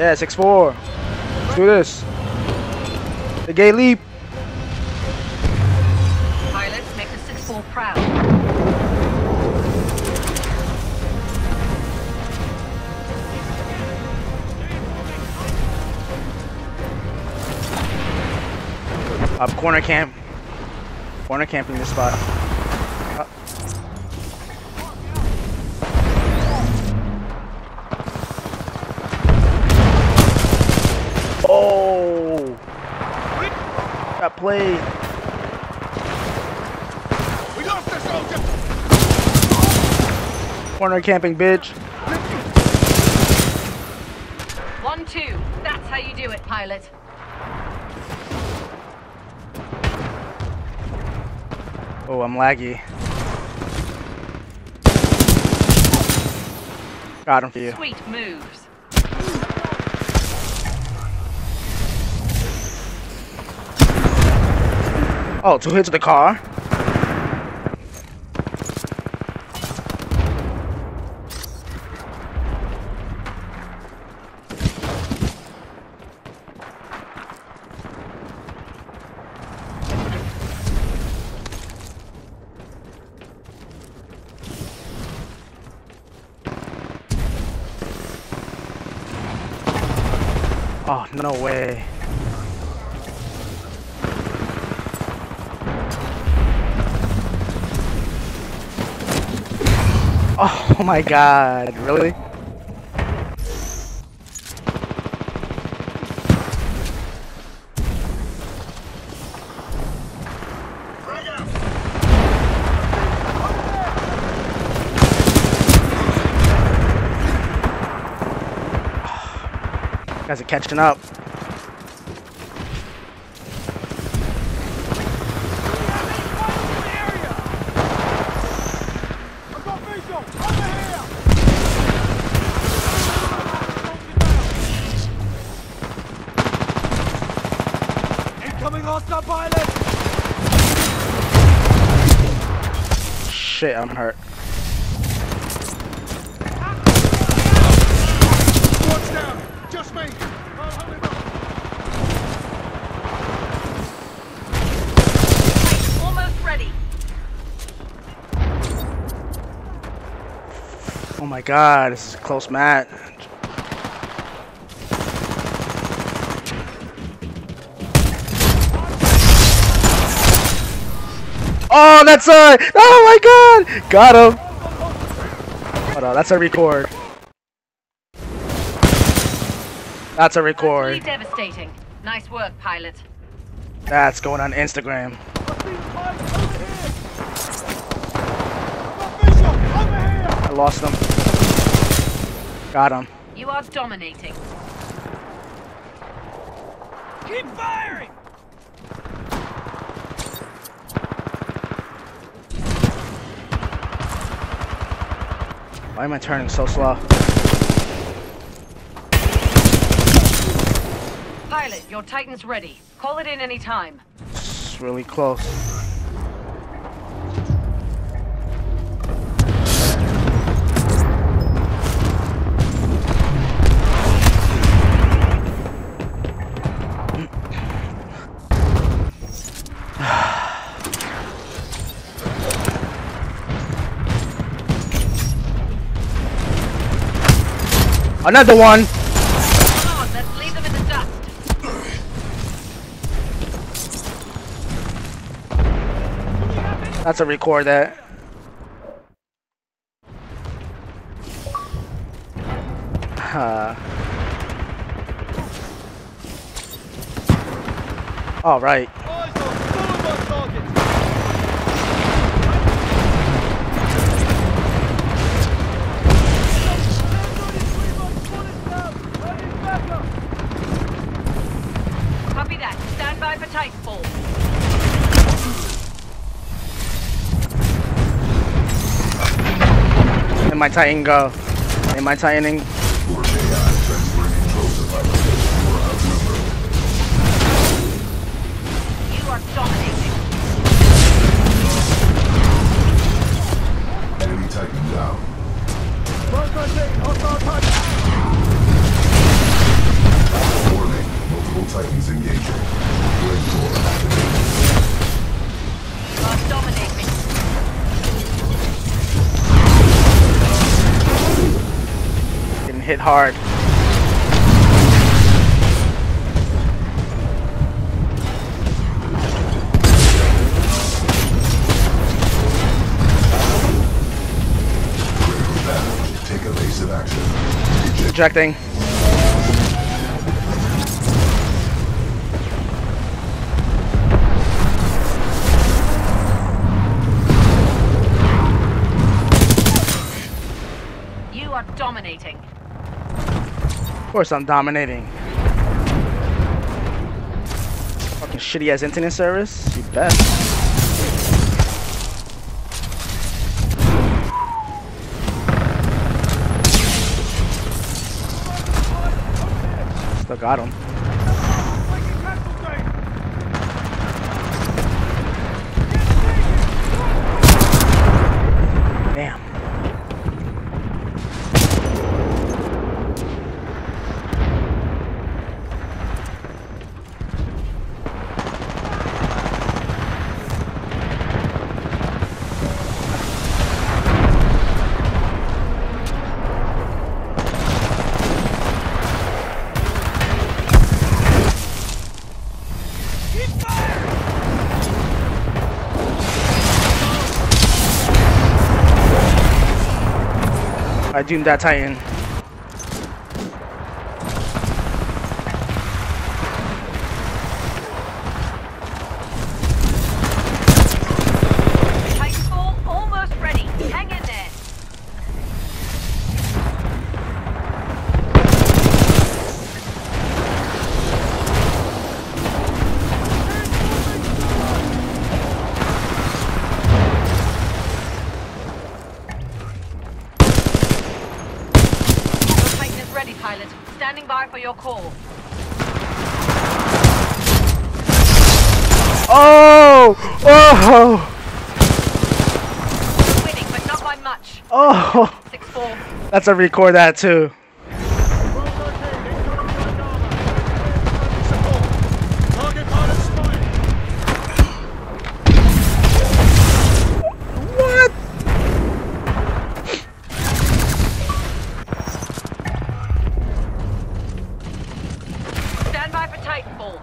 Yeah, 6-4. Let's do this. The gay leap. Pilots make the 6-4 proud. Up corner camp. Corner camping this spot. Oh! Got played. We lost the soldier. Corner camping, bitch. 1-2. That's how you do it, pilot. Oh, I'm laggy. Got him for you. Sweet moves. Oh, 2 hits of the car. Oh, no way. Oh my god, really? Guys are catching up. Incoming hostile pilot. Shit, I'm hurt. Watch down. Just me. Almost ready. Oh my god, this is a close match. Oh, that's a... Oh my god! Got him! Hold on, that's a record. That's a record. Really devastating. Nice work, pilot. That's going on Instagram. I lost him. Got him. You are dominating. Keep firing. Why am I turning so slow? Pilot, your Titan's ready. Call it in any time. It's really close. Another one! Come on, let's leave them in the dust. That's a record that. All right. Eyes on Boulevard targets. Copy that. Stand by for Titanfall. And my Titan go. And my Titaning. You are dominating. Enemy Titan down. Hostile Titan. hard. Take evasive action. Ejecting. You are dominating. Of course I'm dominating. Fucking shitty ass internet service. You bet. Still got him. Damn. I doomed that Titan. Titanfall almost ready. Hang in there. Your Titan is ready, pilot. Standing by for your call. Oh! Oh! Winning, but not by much. Oh! 6-4. That's a record that too. Target pilot spotted. What? Stand by for Titanfall.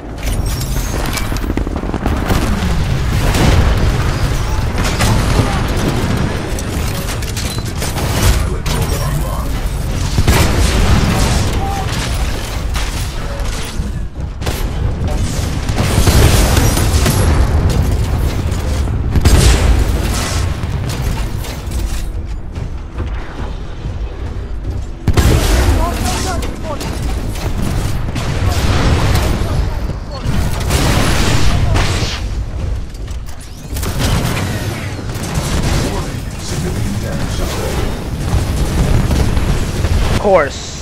Of course.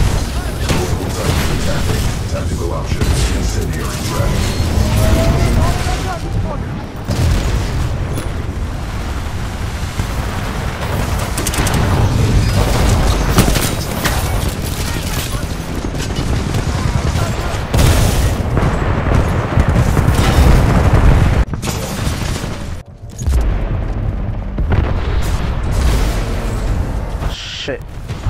Tactical option. Incendiary threat. Shit.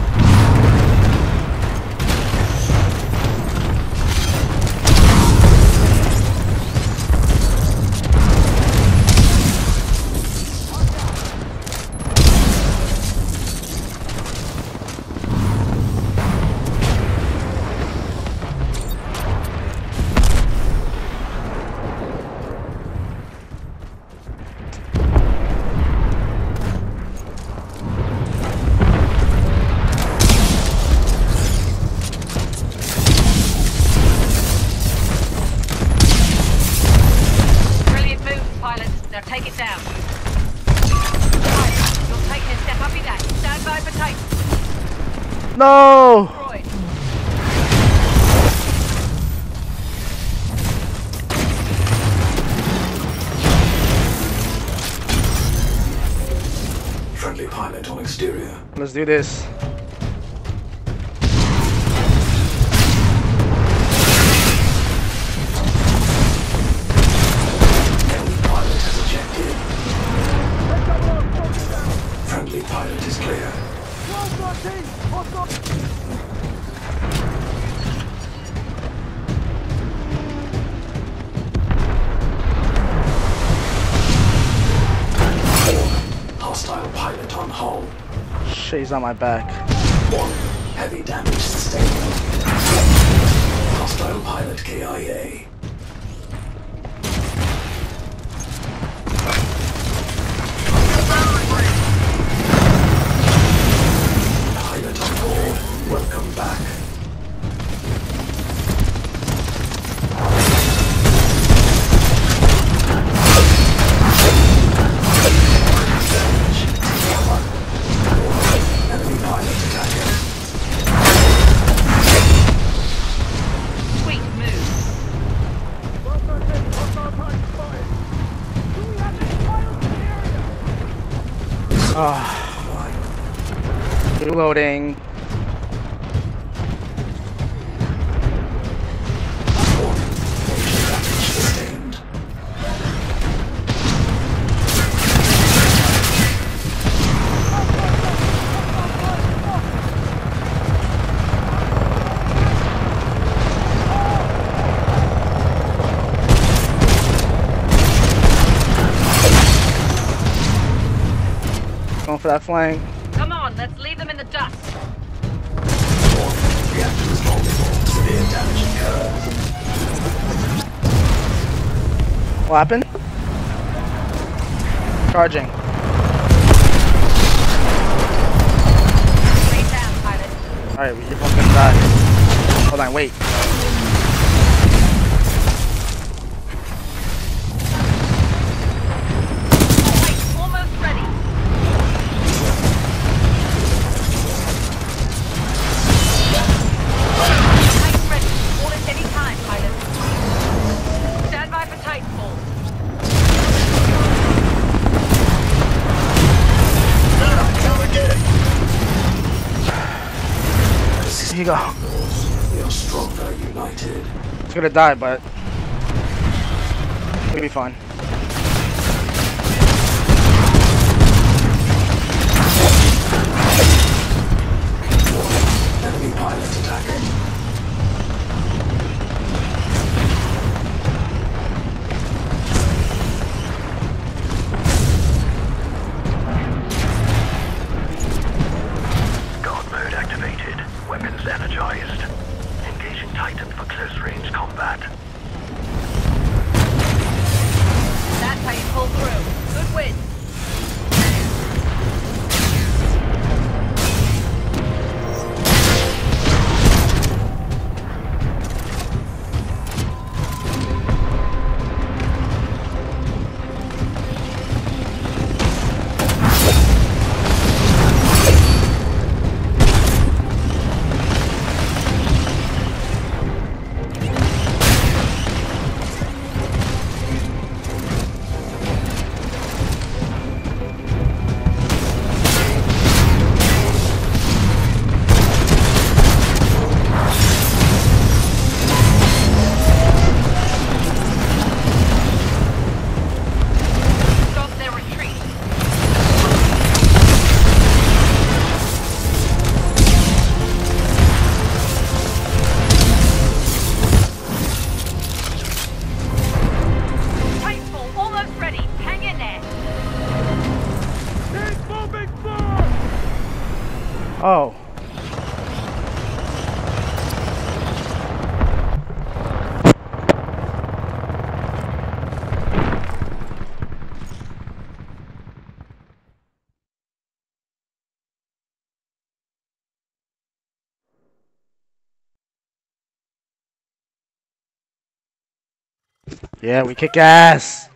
Brilliant move, pilot. Now take it down. Pilot, you'll take this step up in that. Stand by for Titan. No! Destroyed. Friendly pilot on exterior. Let's do this. Pilot has ejected. Friendly pilot is clear. Close our team. Hostile. shit, he's on my back. 1. Heavy damage sustained. Hostile pilot KIA. Pilot on board. Welcome back. Enemy pilot attacking. Sweet move. Reloading. Sustained. Going for that flank. Come on, let's leave them in the dust. Reactor is vulnerable. Severe damage occurred. What happened? Charging. Stay down, pilot. Alright, you're both gonna die. Hold on, wait. Wait, almost ready. Titan ready. Call it any time, pilot. Stand by for Titanfall. Here you go. We are stronger united. It's gonna die, but it'll be fine. Enemy pilot attacking. Guard mode activated. Weapons energized. Engaging Titan for close range combat. That's how you pull through. Good win. Stop their retreat. Titanfall almost ready. Hang in there. He's moving forward! Oh. Yeah, we kick ass.